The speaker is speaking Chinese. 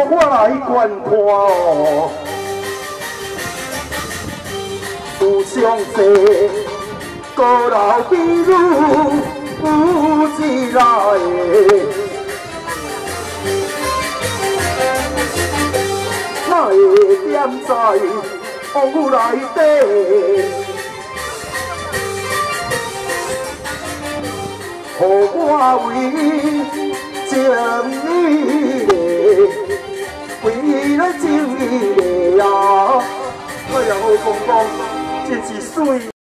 我来观看哦。有上济高楼美女有一来的，哪会踮在屋内底？予我为情你嘞，为了情你嘞呀！哎呀，好公公，真是水。